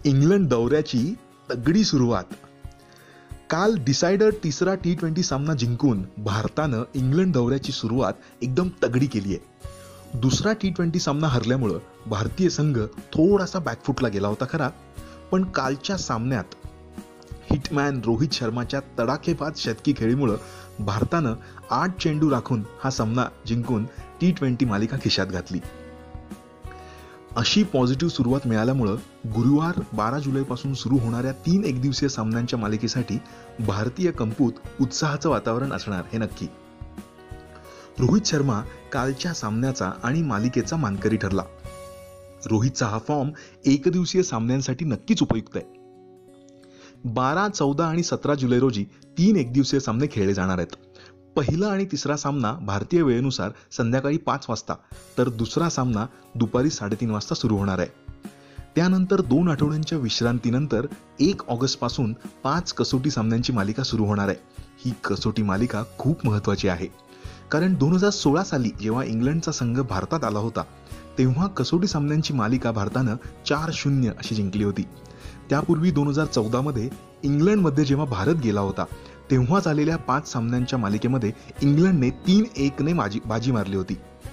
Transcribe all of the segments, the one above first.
England दौऱ्याची तगडी सुरुवात. काल डिसायडर तिसरा T20 सामना जिंकून भारतानं इंग्लंड दौऱ्याची सुरुवात एकदम तगडी केली आहे. दुसरा T20 सामना हरल्यामुळं भारतीय संघ थोडासा बॅकफुटला गेला होता खरा, पण कालच्या सामन्यात हिटमॅन रोहित शर्माच्या तडाखेबाज शतकी खेळीमुळं भारतानं 8 चेंडू राखून हा सामना जिंकून T20 मालिका खिशात घातली. अशी पॉझिटिव्ह सुरुवात मिळाल्यामुळं गुरुवार 12 जुलैपासून सुरू होणाऱ्या 3 एकदिवसीय सामन्यांच्या मालिकेसाठी भारतीय कंपूत उत्साहाचं वातावरण असणार हे नक्की. रोहित शर्मा कालच्या सामन्याचा आणि मालिकेचा मानकरी ठरला. रोहितचा हा फॉर्म एकदिवसीय सामन्यांसाठी नक्कीच उपयुक्त आहे. 12, 14 आणि 17 जुलै रोजी 3 एकदिवसीय सामने खेळले जाणार आहेत. पहिला आणि तिसरा सामना भारतीय वेळेनुसार संध्याकाळी 5 वाजता तर दुसरा सामना दुपारी 3:30 वाजता सुरू होणार आहे. त्यानंतर 2 आठवड्यांच्या विश्रांतीनंतर 1 ऑगस्टपासून 5 कसोटी सामन्यांची मालिका सुरू होणार आहे. ही कसोटी मालिका खूप महत्त्वाची आहे, कारण 2016 साली जेव्हा इंग्लंडचा संघ भारतात आला होता तेव्हा कसोटी सामन्यांची मालिका भारतानं 4-0 अशी जिंकली होती. त्यापूर्वी 2014 मध्ये इंग्लंडमध्ये जेव्हा भारत गेला होता तेव्हा झालेल्या 5 सामन्यांच्या मालिकेमध्ये इंग्लंडने 3-1 ने बाजी मारली होती.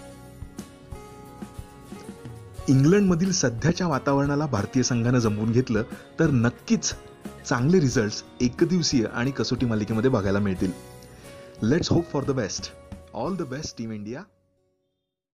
इंग्लंडमधील सध्याच्या वातावरणाला भारतीय संघानं जमवून घेतलं तर नक्कीच चांगले रिझल्ट्स एकदिवसीय आणि कसोटी मालिकेमध्ये बघायला मिळतील. Let's hope for the best. All the best team India.